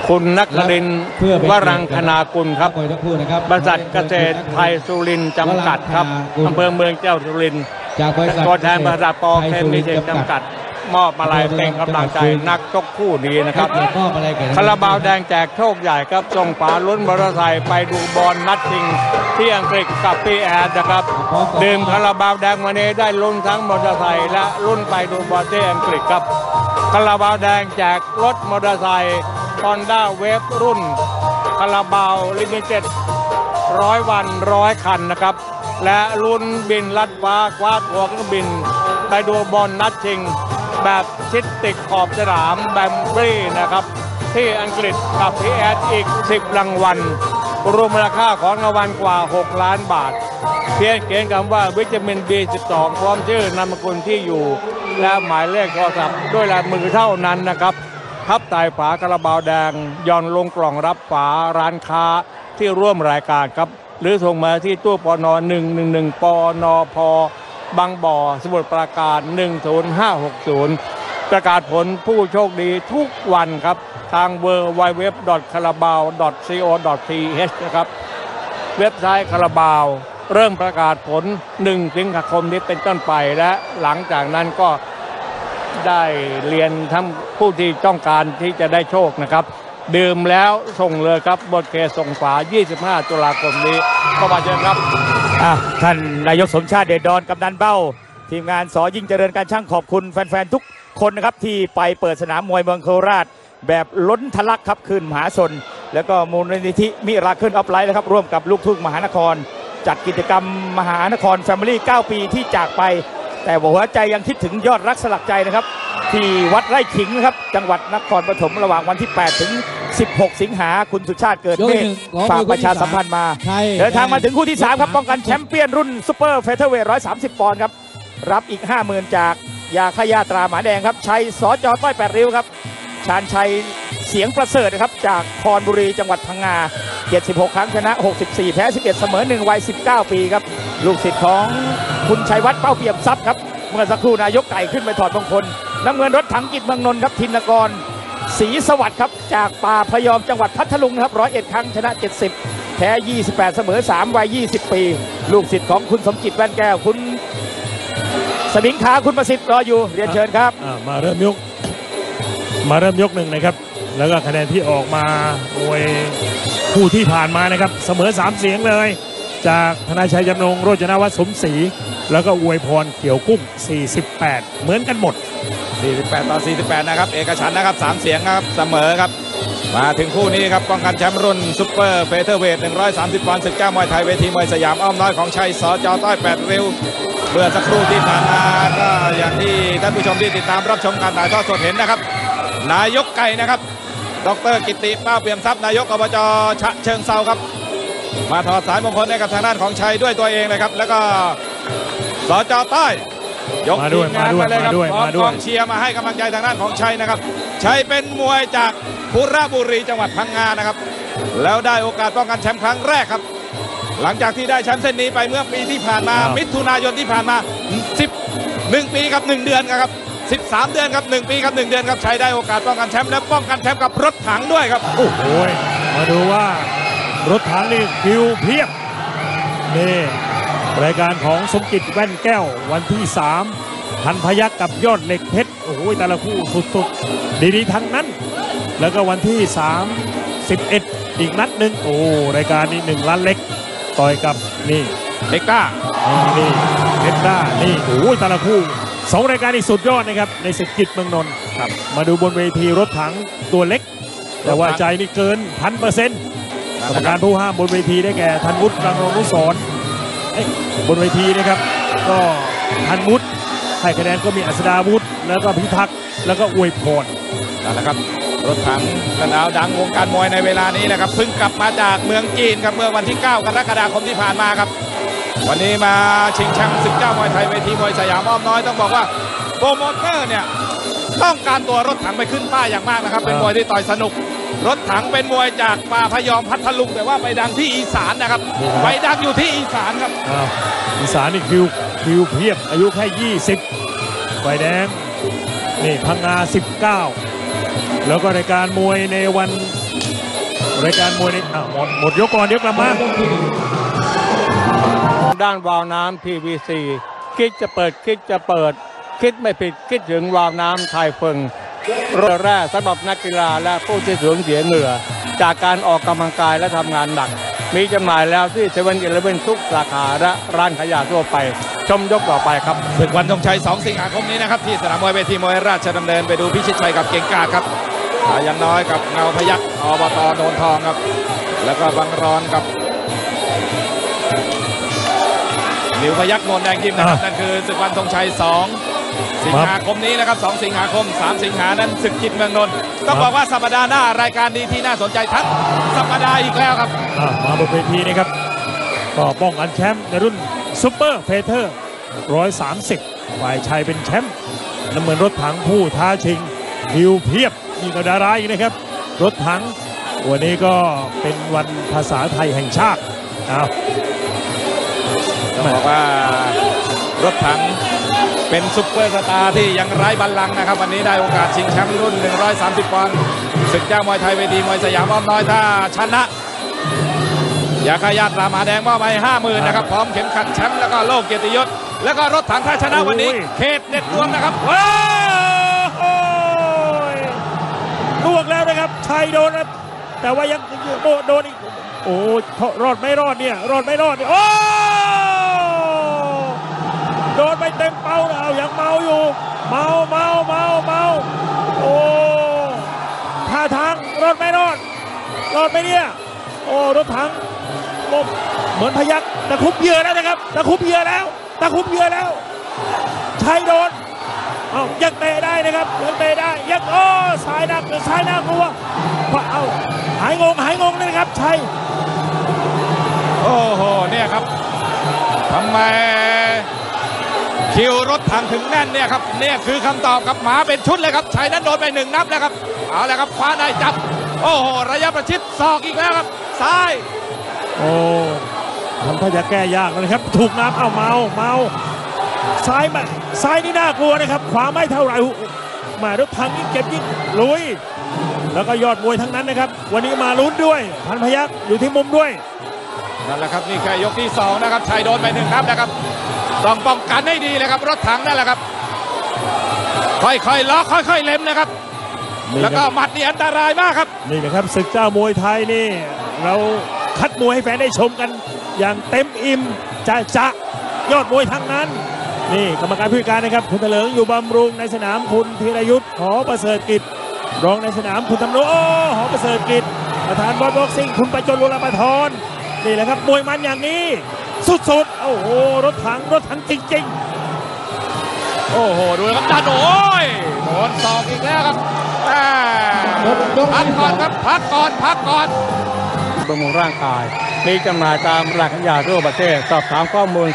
คุณนักรินทร์วรังคณากุลครับบริษัทเกษตรไทยสุรินทร์จำกัดครับอำเภอเมืองเจ้าสุรินทร์ตัวแทนบริษัทปอเคมีเทคจำกัดมอบมาลัยเป็นกำลังใจนักชกคู่นี้นะครับคาราบาวแดงแจกโชคใหญ่ครับส่งฝาลุ้นมอเตอร์ไซค์ไปดูบอลนัดชิงที่อังกฤษกับพี่แอดนะครับดื่มคาราบาวแดงวันนี้ได้ลุ้นทั้งมอเตอร์ไซค์และลุ้นไปดูบอลที่อังกฤษครับคาราบาวแดงแจกรถมอเตอร์ไซค์ฮอนด้าเวฟรุ่นคาราบาวลิมิเต็ด100 วัน100 คันนะครับและลุ้นบินลัดฟ้าคว้าตั๋วเครื่องบินไปดูบอลนัดชิงแบบชิดติดขอบสนามแบมบรีนะครับที่อังกฤษกับพี่แอดอีก10 รางวัลรวมมูลค่าของรางวัลกว่า6 ล้านบาทเพียงเขียนคำว่าวิตามิน B12 พร้อมชื่อนามสกุลที่อยู่และหมายเลขโทรศัพท์ด้วยลายมือเท่านั้นนะครับทับใต้ฝาคาราบาวแดงย่อนลงกล่องรับฝาร้านค้าที่ร่วมรายการครับหรือส่งมาที่ตู้ปน111ปนพบางบ่อสมุทรปราการ10560ประกาศผลผู้โชคดีทุกวันครับทางwww.carabao.co.th นะครับเว็บไซต์คาราบาวเริ่มประกาศผล1 สิงหาคมนี้เป็นต้นไปและหลังจากนั้นก็ได้เรียนทั้งผู้ที่ต้องการที่จะได้โชคนะครับดื่มแล้วส่งเลยครับบทเคส่งฝา25 ตุลาคมนี้ก็มาเชิญครับท่านนายกสมชาติเดชดอนกำนันเบ้าทีมงานสอยิ่งเจริญการช่างขอบคุณแฟนๆทุกคนนะครับที่ไปเปิดสนามมวยเมืองโคราชแบบล้นทะลักครับคืนมหาชนแล้วก็มูลนิธิมิราเคิลออฟไลท์นะครับร่วมกับลูกทุ่งมหานครจัดกิจกรรมมหานครแฟมิลี่9 ปีที่จากไปแต่หัวใจยังคิดถึงยอดรักสลักใจนะครับที่วัดไร่ขิงนะครับจังหวัดนครปฐมระหว่างวันที่8 ถึง 16 สิงหาคุณสุชาติเกิดเมฆฝากประชาสัมพันธ์มาเดินทางมาถึงคู่ที่3ครับป้องกันแชมเปี้ยนรุ่นซุปเปอร์เฟเธอร์เวท130 ปอนด์ครับรับอีก 50,000 จากยาขยาตราหมาแดงครับชัยสจต้อย8 ริ้วครับชาญชัยเสียงประเสริฐนะครับจากคอนบุรีจังหวัดพังงา76 ครั้งชนะ64แพ้11เสมอ1วัย19 ปีครับลูกศิษย์ของคุณชัยวัฒน์เป้าเปี่ยมทรัพย์ครับเมื่อสักครู่นายกไก่ขึ้นไปถอดมงคลน้ำเงินรถถังกิจเมืองนนท์ครับธินกรศรีสวัสดิ์ครับจากป่าพยอมจังหวัดพัทลุงครับ101 ครั้งชนะ70แพ้28เสมอ3วัย20 ปีลูกศิษย์ของคุณสมจิตแว่นแก้วคุณสมิงขาคุณประสิทธิ์รออยู่เรียนเชิญครับมาเริ่มยกหนึ่งนะครับแล้วก็คะแนนที่ออกมามวยคู่ที่ผ่านมานะครับเสมอ3 เสียงเลยจากธนาชัยจำนงโรจนวัฒน์สมศรีแล้วก็อวยพรเขียวกุ้ง48เหมือนกันหมด 48-48นะครับเอกฉันท์นะครับ3 เสียงครับเสมอครับมาถึงคู่นี้ครับป้องกันแชมป์รุ่นซุปเปอร์เฟเธอร์เวท130 ปอนด์ศึกเจ้ามวยไทยเวทีมวยสยามอ้อมน้อยของชัยสจต้อย8 ริ้วเมื่อสักครู่ที่ผ่านมาก็อย่างที่ท่านผู้ชมที่ติดตามรับชมการถ่ายทอดสดเห็นนะครับนายกไก่นะครับดร.กิติเป้าเปี่ยมทรัพย์นายกอบจ.ฉะเชิงเทราครับมาถอดสายมงคลให้กับทางด้านของชัยด้วยตัวเองเลยครับแล้วก็สจ.ต้อยยกทีมงานมาเลยครับพร้อมกองเชียร์มาให้กำลังใจทางด้านของชัยนะครับชัยเป็นมวยจากคุระบุรีจังหวัดพังงานะครับแล้วได้โอกาสป้องกันแชมป์ครั้งแรกครับหลังจากที่ได้แชมป์เส้นนี้ไปเมื่อปีที่ผ่านมามิถุนายนที่ผ่านมา11 ปีกับ1 เดือนครับ13 เดือนครับ1 ปีกับ1 เดือนครับชัยได้โอกาสป้องกันแชมป์และป้องกันแชมป์กับรถถังด้วยครับโอ้โหมาดูว่ารถถังนี่คิวเพียบนี่รายการของสมจิตแว่นแก้ววันที่3พันพยัคฆ์กับยอดเหล็กเพชรโอ้โหแต่ละคู่สุดๆดีๆทั้งนั้นแล้วก็วันที่31อีกนัดหนึ่งโอ้รายการนี้1 ล้านเล็กต่อยกับนี่เล็กก้านี่เล็กก้านี่โอ้แต่ละคู่2 รายการนี้สุดยอดนะครับในศึกกิจเมืองนนท์ครับมาดูบนเวทีรถถังตัวเล็กแต่ว่าใจนี่เกิน 1,000%กรรมการผู้ห้ามบนเวทีได้แก่ธันวุฒิ รังรองนุสรณ์บนเวทีนะครับก็ธันวุฒิให้คะแนนก็มีอัศดาวุฒิแล้วก็พิทักษ์แล้วก็อวยพรนั่นแหละครับรถถังกระดาวดังวงการมวยในเวลานี้นะครับเพิ่งกลับมาจากเมืองจีนครับเมื่อวันที่9 กรกฎาคมที่ผ่านมาครับวันนี้มาชิงแชมป์ศึกเจ้ามวยไทยเวทีมวยสยามอ้อมน้อยต้องบอกว่าโปรโมเตอร์เนี่ยต้องการตัวรถถังไปขึ้นป้ายอย่างมากนะครับเป็นมวยที่ต่อยสนุกรถถังเป็นมวยจากป่าพยอมพัทลุงแต่ว่าไปดังที่อีสานนะครับไปดังอยู่ที่อีสานครับอีสานนี่คิวเพียบอายุแค่20ไฟแดงนี่พังงา19แล้วก็รายการมวยในวันรายการมวยนี้หมดยกก่อนเดี๋ยวกลับมาด้านวาล์วน้ำ PVC คิดจะเปิดคิดไม่ผิดคิดถึงวาล์วน้ำไทยเฟิงเรือแร่สำหรับนักกีฬาและผู้ที่สูญเสียเหงื่อจากการออกกำลังกายและทำงานหนักมีจำหน่ายแล้วที่7-Eleven ทุกสาขาและร้านขายยาทั่วไปชมยกต่อไปครับศึกวันธงชัย 2 สิงหาคมนี้นะครับที่สนามมวยเวทีมวยราชดำเนินไปดูพิชิตชัยกับเก่งกาจครับสายันน้อยกับเงาพยัคฆ์อบต.โนนทองครับแล้วก็บังรอนกับนิวพยัคฆ์โนนแดงยิมนะครับนั่นคือศึกวันธงชัย 2 สิงหาคมนี้นะครับ2 สิงหาคม 3 สิงหานั้นศึกจิตเมืองนนท์ต้องบอกว่าสัปดาห์หน้ารายการดีที่น่าสนใจทั้งสัปดาห์อีกแล้วครับมาบนเวทีนะครับก็ป้องกันแชมป์ในรุ่นซุปเปอร์เฟเธอร์130ฝ่ายชายเป็นแชมป์น้ำเงินรถถังผู้ท้าชิงฮิวเพียบนี่ก็ดาราอีกนะครับรถถังวันนี้ก็เป็นวันภาษาไทยแห่งชาติต้องบอกว่ารถถังเป็นซุปเปอร์สตาร์ที่ยังไร้บัลลังก์นะครับวันนี้ได้โอกาสชิงแชมป์รุ่น130ปอนด์ศึกเจ้ามวยไทยเวทีมวยสยามอ้อมน้อยถ้าชนะยาคายาตรามาแดงว่าไป50,000นะครับพร้อมเข็มขัดแชมป์แล้วก็โล่เกียรติยศแล้วก็รถถังถ้าชนะวันนี้เขตเด็ดดวงนะครับว้าวดวงแล้วนะครับชัยโดนนะแต่ว่ายังโดนอีกโอ้รอดไม่รอดเนี่ยรอดไม่รอดโอ้โดนไปเต็มเป้าเอายังเมาอยู่เมาโอ้ท่าทางรอดไม่รอดไหมเนี่ยโอ้รถถังเหมือนพยัคฆ์ตะคุบเหยื่อแล้วนะครับตะคุบเหยื่อแล้วชัยโดนยังเตะได้นะครับยังเตะได้ยังโอ้สายหนักกลัวเอาหายงงเลยนะครับชัยโอ้โหเนี่ยครับทำไมคิวรถถังถึงแน่นเนี่ยครับเนี่ยคือคำตอบครับหมาเป็นชุดเลยครับชัยนั้นโดนไป1 นับแล้วครับเอาแล้วครับคว้าได้จับโอ้โหระยะประชิดศอกอีกแล้วครับซ้ายโอ้ทำท่าจะแก้ยากนะครับถูกนับเมาซ้ายนี่น่ากลัวนะครับขวาไม่เท่าไหร่มารถถังยิ่งเก็บยิ่งลุยแล้วก็ยอดมวยทั้งนั้นนะครับวันนี้มาลุ้นด้วยพันพยัคฆ์อยู่ที่มุมด้วยนั่นแหละครับนี่แค่ยกที่2นะครับชัยโดนไป1 นับนะครับต้องป้องกันให้ดีเลยครับรถถังนั่นแหละครับค่อยๆล็อกค่อยๆเล็มนะครับแล้วก็หมัดนี่อันตรายมากครับนี่นะครับศึกเจ้ามวยไทยนี่เราคัดมวยให้แฟนได้ชมกันอย่างเต็มอิ่มจะยอดมวยทั้งนั้นนี่กรรมการผู้การนะครับคุณเถลิงอยู่บำรุงในสนามคุณธีรยุทธ์หอประเสริฐกิจรองในสนามคุณธำนุหอประเสริฐกิจประธานบอลบ็อกซิ่งคุณประจนโลลาปทรนี่แหละครับมวยมันอย่างนี้สุดโอ้โหรถถังจริงโอ้โหดูครับดันโอ้ยโดนศอกอีกแล้วครับพักก่อนครับพักก่อนบำรุงร่างกายมีจำหน่ายตามร้านขายยาทั่วประเทศสอบถามข้อมูล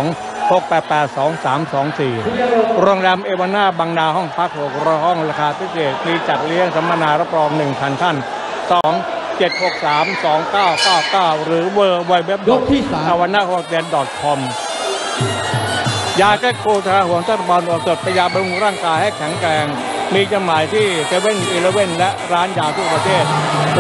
02-688-2324โรงแรมเอวาน่าบางนาห้องพัก600 ห้องราคาพิเศษมีจัดเลี้ยงสัมมนารับรอง 1,000 ท่าน7632999หรือwww.awanahotel.com ยาแก้โคตรห่วงต้นบอลอดสดพยาบำรุงร่างกายให้แข็งแกร่งมีจำหน่ายที่7-Eleven และร้านยาทั่วประเทศ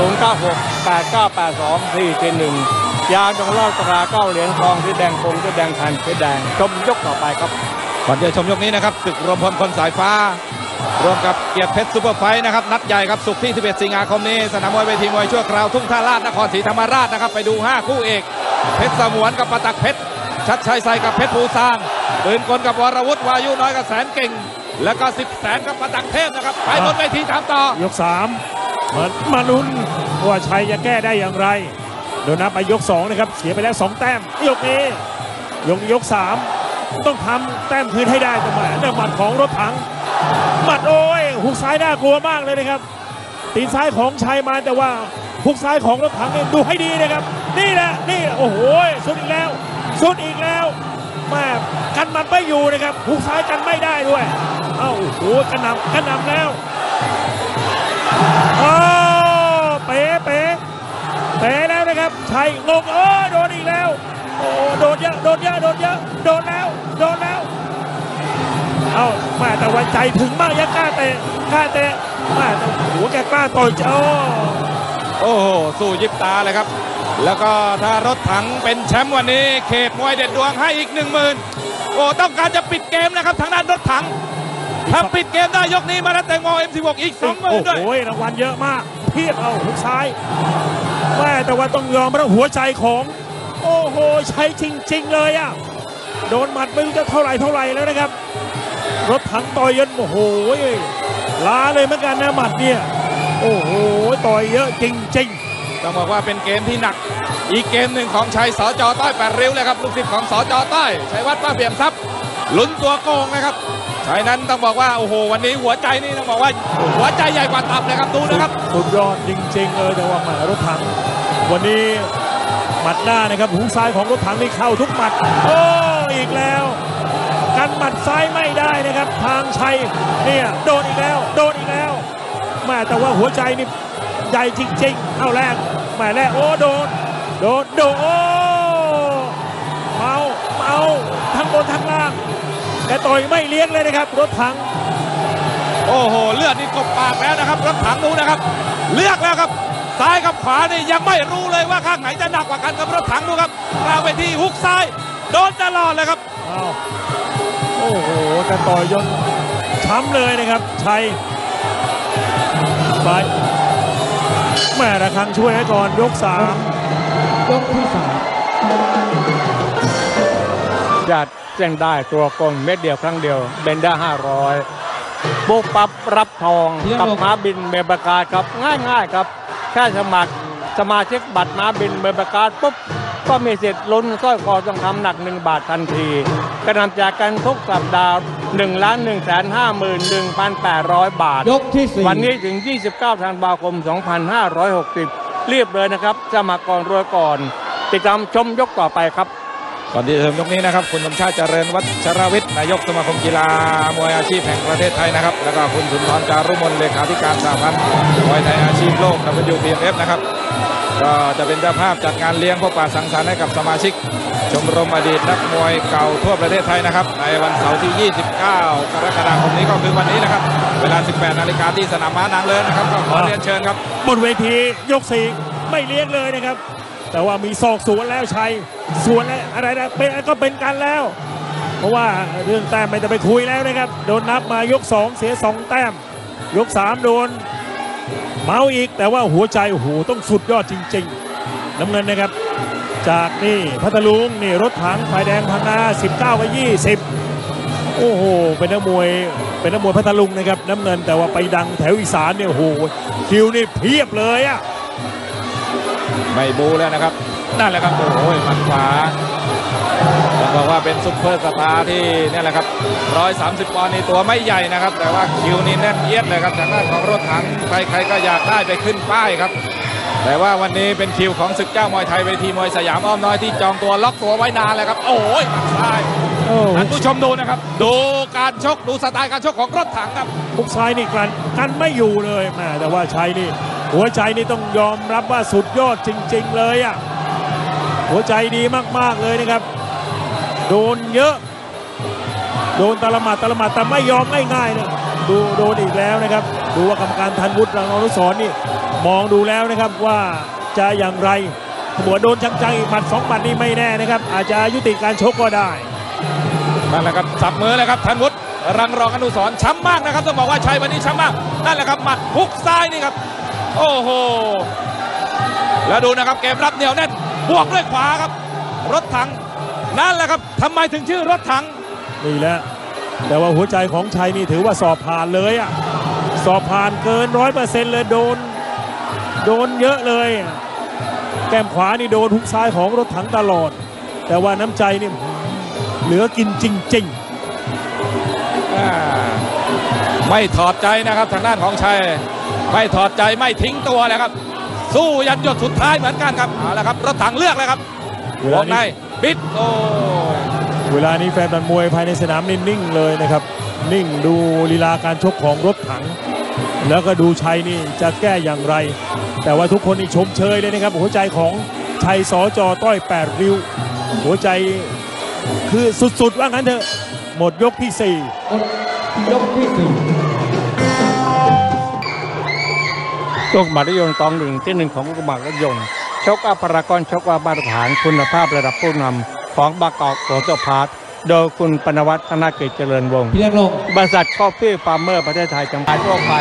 0968982471ยาดองเหล้าตรา9 เหรียญทองที่แดงคงที่แดงทันที่แดงชมยกต่อไปครับก่อนจะชมยกนี้นะครับศึกรวมพลคนสายฟ้ารวมกับเกียรติเพชรซุปเปอร์ไฟท์นะครับนัดใหญ่ครับศุกร์ที่11 สิงหาคมนี้สนามมวยเวทีมวยชั่วคราวทุ่งท่าลาดนครศรีธรรมราชนะครับไปดู5 คู่เอกเพชรสมวนกับประตักเพชรชัดชัยใส่กับเพชรภูซางปืนกลกับวรวุฒิวายุน้อยกับแสนเก่งแล้วก็10 แสนกับประตักเทพนะครับไปบนเวทีตามต่อยก3มาลุ้นว่าชัยจะแก้ได้อย่างไรโดนนับไปยก2นะครับเสียไปแล้ว2 แต้มยกนี้ยก3ต้องทำแต้มคืนให้ได้แต่หมัดของรถถังหมัดโอ้ยหุกซ้ายน่ากลัวมากเลยนะครับตีนซ้ายของชัยมาแต่ว่าหุกซ้ายของรถถังเนี่ยดูให้ดีนะครับนี่แหละโอ้โหสุดอีกแล้วแม่กันมันไม่อยู่นะครับหุกซ้ายกันไม่ได้ด้วยโอ้โหกระหน่ำแล้วเป๋แล้วนะครับชัยงงโดนอีกแล้วโอ้โดนเยอะโดนแล้วเอาแม่แต่วันใจถึงมากยังกล้าเตะแม่แต่หัวแกกล้าต่อยโอ้โหสู้ยิบตาเลยครับแล้วก็ถ้ารถถังเป็นแชมป์วันนี้เขตมวยเด็ดดวงให้อีก 10,000โอ้ต้องการจะปิดเกมนะครับทางด้านรถถังถ้าปิดเกมได้ยกนี้มาแล้วแตงโม M16 อีก 20,000ด้วยโอ้ยรางวัลเยอะมากเพียบเอาหุกซ้ายแม่แต่ว่าต้องยอมรับหัวใจของโอ้โหใช้จริงๆเลยอ่ะโดนหมัดไม่รู้จะเท่าไหร่แล้วนะครับรถถังต่อยยันโอ้โหล้าเลยเหมือนกันนะหมัดเนี่ยโอ้โหต่อยเยอะจริงๆต้องบอกว่าเป็นเกมที่หนักอีกเกมหนึ่งของชัยสจ.ต้อย8ริ้วเลยครับลูกศิษย์ของสจ.ต้อยชัยวัฒน์ป้าเปี่ยมทรัพย์ลุ้นตัวโกงนะครับชัยนั้นต้องบอกว่าโอ้โหวันนี้หัวใจนี่ต้องบอกว่าหัวใจใหญ่กว่าตับเลยครับดูนะครับสุดยอดจริงๆเลยแต่ว่าหมัดรถถังวันนี้หมัดหน้านะครับหูซ้ายของรถถังนี่เข้าทุกหมัดโอ้อีกแล้วกันหมัดซ้ายไม่ได้นะครับทางชัยเนี่ยโดนอีกแล้วแม่แต่ว่าหัวใจนี่ใหญ่จริงๆเอาแรกแม่แรกโอ้โดนโอ้เมาทั้งบนทั้งล่างแต่ต่อยไม่เลี้ยงเลยนะครับรถถังโอ้โหเลือดนี่กบปากแล้วนะครับรถถังดูนะครับเลือกแล้วครับซ้ายกับขวานี่ยังไม่รู้เลยว่าข้างไหนจะหนักกว่ากันกับรถถังดูครับกลางเวทีฮุกซ้ายโดนตลอดเลยครับโอ้โหแต่ต่อยยนช้ำเลยนะครับชัยไปแม่ระฆังช่วยให้ก่อนยก3 ยกที่3จัดแจ้งได้ตัวกงเม็ดเดียวครั้งเดียวเบนด้า500ปุ๊บปั๊บรับทองกับม้าบินเมบากาศครับง่ายๆครับแค่สมัครสมาชิกบัตรม้าบินเมบากาศปุ๊บก็มีสิทธิ์ลุ้นสร้อยคอทองคำหนัก1 บาททันทีกระนำจากกันทุกสัปดาห์1,151,800 บาทยกที่4วันนี้ถึง29 ธันวาคม 2560รีบเลยนะครับสมัครก่อนรวยก่อนติดตามชมยกต่อไปครับก่อนที่จะชมยกนี้นะครับคุณสมชาติเจริญวัชรวิทย์นายกสมาคมกีฬามวยอาชีพแห่งประเทศไทยนะครับแล้วก็คุณสุนทรจารุมนเลขาธิการสหพันธ์มวยไทยอาชีพโลก WPF นะครับก็จะเป็นเจ้าภาพจัดงานเลี้ยงพบปะสังสรรค์ให้กับสมาชิกชมรมอดีตนักมวยเก่าทั่วประเทศไทยนะครับในวันเสาร์ที่29 กรกฎาคมนี้ก็คือวันนี้นะครับเวลา 18 นาฬิกาที่สนามม้านางเลิ้งนะครับก็ขอเรียนเชิญครับบนเวทียก4ไม่เลี้ยงเลยนะครับแต่ว่ามีศอกสวนแล้วชัยสวนอะไรนะก็เป็นกันแล้วเพราะว่าเรื่องแต้มไม่ต้องไปคุยแล้วนะครับโดนนับมายก2เสีย2แต้มยก3โดนเมาอีกแต่ว่าหัวใจโอ้โหต้องสุดยอดจริงๆน้ำเงินนะครับจากนี่พัทลุงนี่รถถังฝ่ายแดงพังงา19-20โอ้โหเป็นนักมวยพัทลุงนะครับน้ำเงินแต่ว่าไปดังแถวอีสานเนี่ยโอ้โหคิวนี่เพียบเลยอ่ะไม่บูแล้วนะครับนั่นแหละครับโอ้ยหมัดขวาต้องบอกว่าเป็นซุปเปอร์สตาร์ที่นี่แหละครับ130 ปอนด์นี่ตัวไม่ใหญ่นะครับแต่ว่าคิวนี่แน่นเอียดเลยครับทางด้านของรถถังใครๆก็อยากได้ไปขึ้นป้ายครับแต่ว่าวันนี้เป็นคิวของศึกเจ้ามวยไทยเวทีมวยสยามอ้อมน้อยที่จองตัวล็อกตัวไว้นานแล้วครับโอ้ยหมัดซ้ายท่านผู้ชมดูนะครับดูการชกดูสไตล์การชกของรถถังครับพุกซ้ายนี่กันไม่อยู่เลยแม่แต่ว่าชัยนี่หัวใจนี่ต้องยอมรับว่าสุดยอดจริงๆเลยอ่ะหัวใจดีมากๆเลยนะครับโดนเยอะโดนตะละหมัดแต่ไม่ยอมง่ายๆนะดูโดนอีกแล้วนะครับดูว่ากรรมการธัญวุฒิรังอนุสรณ์นี่มองดูแล้วนะครับว่าจะอย่างไรหัวโดนจังๆอีกหมัด2 หมัดนี่ไม่แน่นะครับอาจจะยุติการชกก็ได้นั่นแหละครับสับมือเลยครับธัญวุฒิรังรองอนุสรณ์ช้ำมากนะครับต้องบอกว่าชัยวันนี้ช้ำมากนั่นแหละครับหมัดฮุกซ้ายนี่ครับโอ้โหแล้วดูนะครับเกมรับเหนียวแน่นบวกด้วยขวาครับรถถังนั่นแหละครับทำไมถึงชื่อรถถังนี่แหละแต่ว่าหัวใจของชัยนี่ถือว่าสอบผ่านเลยอ่ะสอบผ่านเกิน100%เลยโดนเยอะเลยแก้มขวานี่โดนฮุกซ้ายของรถถังตลอดแต่ว่าน้ำใจนี่เหลือกินจริงๆไม่ถอดใจนะครับทางด้านของชัยไม่ถอดใจไม่ทิ้งตัวเลยครับสู้ยันหยดสุดท้ายเหมือนกันครับเอาละครับรถถังเลือกเลยครับวงในบิดโอ้เวลานี้แฟนบอลมวยภายในสนามนิ่งๆเลยนะครับนิ่งดูลีลาการชกของรถถังแล้วก็ดูชัยนี่จะแก้อย่างไรแต่ว่าทุกคนนี่ชมเชยเลยนะครับหัวใจของชัยสจ.ต้อย8ริ้วหัวใจคือสุดๆว่างั้นเถอะหมดยกที่4ยกที่4 ลูกหมากรถยนต์ตองที่ 1ของลูกหมากรถยนต์ชกอัปรากรชกว่ามาตรฐานคุณภาพระดับผู้นำของบางกอกโกลด์พาร์ทโดยคุณปนวัฒน์ธนกิจเจริญวงศ์บริษัทคอฟฟี่ฟาร์มเมอร์ประเทศไทยจำกัดทั่วไป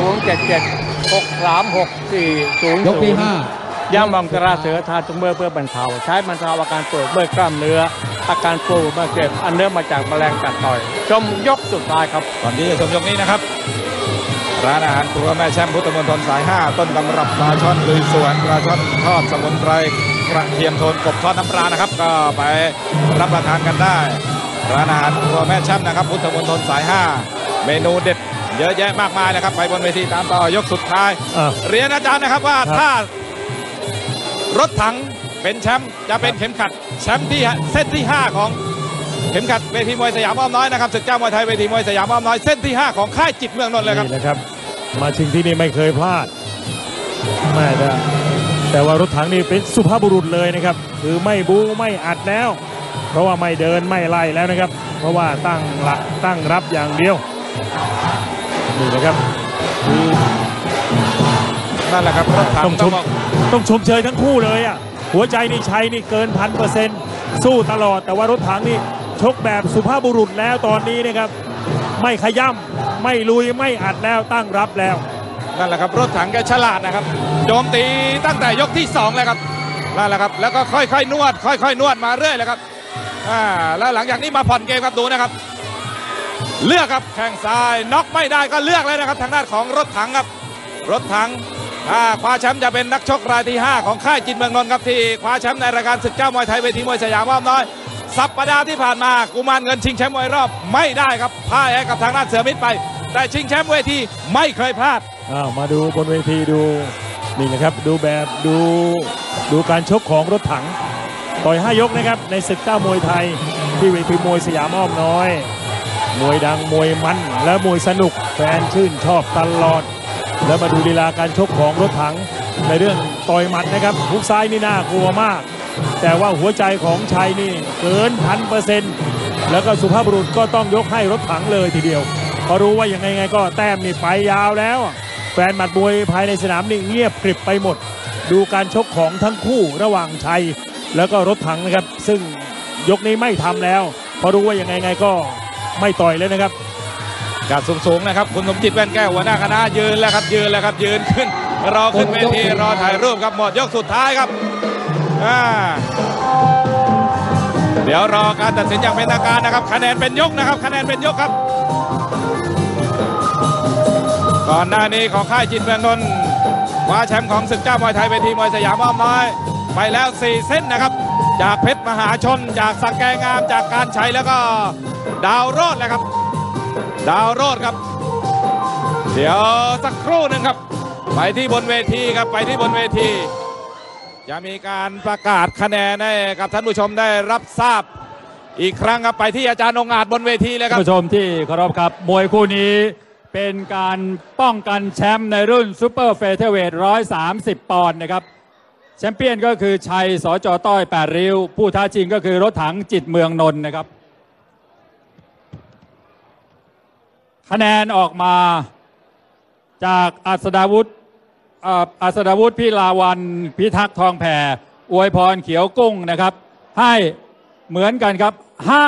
077-636-400ยกที่ 5ย่ามองตราเสือทานทุกเมื่อเพื่อบรรเทาใช้บรรเทาอาการปวดเมื่อยกล้ามเนื้ออาการปวดเมื่อยเจ็บอันเนื่องมาจากแมลงกัดต่อยชมยกสุดท้ายครับก่อนที่จะชมยกนี้นะครับร้านอาหารครัวแม่แชมป์พุทธมณฑลสาย 5ต้นตำรับปลาช่อนลุยสวนปลาช่อนทอดสมุนไพรกระเทียมโทนกบทอดน้ำปลานะครับก็ไปรับประทานกันได้ร้านอาหารครัวแม่แชมป์นะครับพุทธมณฑลสาย 5เมนูเด็ดเยอะแยะมากมายนะครับไปบนเวทีตามต่อยกสุดท้ายเรียนอาจารย์นะครับว่าถ้ารถถังเป็นแชมป์จะเป็นเข็มขัดแชมป์ที่เส้นที่ 5ของเข็มขัดเวทีมวยสยามอ้อมน้อยนะครับศึกเจ้ามวยไทยเวทีมวยสยามอ้อมน้อยเส้นที่ 5ของค่ายจิตเมืองนนท์เลยครับนี่นะครับมาชิงที่นี่ไม่เคยพลาดไม่ได้แต่ว่ารถถังนี่เป็นสุภาพบุรุษเลยนะครับคือไม่บู๊ไม่อัดแล้วเพราะว่าไม่เดินไม่ไล่แล้วนะครับเพราะว่าตั้งหลักตั้งรับอย่างเดียวนี่นะครับนั่นแหละครับรถถังต้องชมเชยทั้งคู่เลยอ่ะหัวใจนี่ชัยนี่เกิน1,000%สู้ตลอดแต่ว่ารถถังนี่ชกแบบสุภาพบุรุษแล้วตอนนี้นะครับไม่ขย่ำไม่ลุยไม่อัดแล้วตั้งรับแล้วนั่นแหละครับรถถังแกฉลาดนะครับโจมตีตั้งแต่ยกที่2แล้วครับนั่นแหละครับแล้วก็ค่อยๆนวดค่อยๆนวดมาเรื่อยเลยครับแล้วหลังจากนี้มาผ่อนเกมครับดูนะครับเลือกครับแข้งซ้ายน็อกไม่ได้ก็เลือกเลยนะครับทางด้านของรถถังครับรถถังคว้าแชมป์จะเป็นนักชกรายที่ 5ของค่ายจิตเมืองนนท์ครับที่คว้าแชมป์ในรายการศึกเจ้ามวยไทยเวทีมวยสยามอ้อมน้อยสัปดาห์ที่ผ่านมากุมารเงินชิงแชมป์มวยรอบไม่ได้ครับพ่ายให้กับทางด้านเสือมิตรไปแต่ชิงแชมป์เวทีไม่เคยพลาดมาดูบนเวทีดูนี่นะครับดูการชกของรถถังต่อย5 ยกนะครับในศึกเจ้ามวยไทยที่เวทีมวยสยามอ้อมน้อยมวยดังมวยมันและมวยสนุกแฟนชื่นชอบตลอดแล้วมาดูลีลาการชกของรถถังในเรื่องต่อยหมัดนะครับฮุกซ้ายนี่น่ากลัวมากแต่ว่าหัวใจของชัยนี่เกิน1,000%แล้วก็สุภาพบุรุษก็ต้องยกให้รถถังเลยทีเดียวเพราะรู้ว่ายังไงก็แต้มนี่ไปยาวแล้วแฟนหมัดมวยภายในสนามนี่เงียบกริบไปหมดดูการชกของทั้งคู่ระหว่างชัยแล้วก็รถถังนะครับซึ่งยกนี้ไม่ทำแล้วเพราะรู้ว่ายังไงก็ไม่ต่อยเลยนะครับการสูงนะครับคุณสมจิตแว่นแก้วหัวหน้าคณะยืนแล้วครับยืนขึ้นรอขึ้นเวทีรอถ่ายรูปครับหมดยกสุดท้ายครับเดี๋ยวรอการตัดสินอย่างเป็นทางการนะครับคะแนนเป็นยกนะครับคะแนนเป็นยกครับก่อนหน้านี้ของค่ายจิตเมืองนนท์คว้าแชมป์ของศึกเจ้ามวยไทยเวทีมวยสยามอ้อมน้อยไปแล้ว4 เส้นนะครับจากเพชรมหาชนจากสังแกงามจากการชัยแล้วก็ดาวโรจน์นะครับดาวโรจน์ครับเดี๋ยวสักครู่หนึ่งครับไปที่บนเวทีครับไปที่บนเวทีจะมีการประกาศคะแนนให้กับท่านผู้ชมได้รับทราบอีกครั้งครับไปที่อาจารย์องอาจบนเวทีเลยครับผู้ชมที่เคารพครับมวยคู่นี้เป็นการป้องกันแชมป์ในรุ่นซูเปอร์เฟเธอร์เวท130 ปอนด์นะครับแชมเปี้ยนก็คือชัยสจ.ต้อย8 ริ้วผู้ท้าชิงก็คือรถถังจิตเมืองนนท์นะครับคะแนนออกมาจากอัศดาวุฒิพิลาวันพิทักษ์ทองแผ่อวยพรเขียวกุ้งนะครับให้เหมือนกันครับ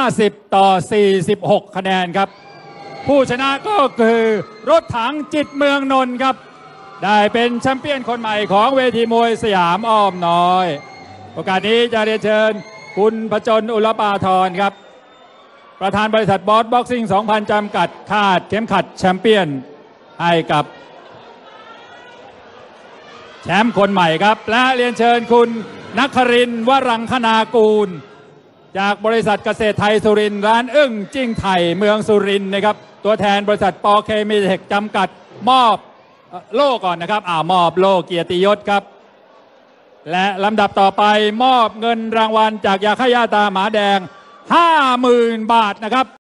50-46คะแนนครับผู้ชนะก็คือรถถังจิตเมืองนนท์ครับได้เป็นแชมเปี้ยนคนใหม่ของเวทีมวยสยามอ้อมน้อยโอกาสนี้จะเรียนเชิญคุณผจญอุลปาธรครับประธานบริษัทบอสบ็อกซิ่ง 2,000 จำกัดคาดเข็มขัดแชมเปี้ยนให้กับแชมป์คนใหม่ครับและเรียนเชิญคุณนครินทร์วรังคณากูลจากบริษัทเกษตรไทยสุรินทร์ร้านอึ้งจิ้งไถ่เมืองสุรินทร์นะครับตัวแทนบริษัทปอเคมีเทคจำกัดมอบโล่ก่อนนะครับมอบโล่เกียรติยศครับและลำดับต่อไปมอบเงินรางวัลจากยาฆ่าหญ้าตาหมาแดง50,000 บาทนะครับ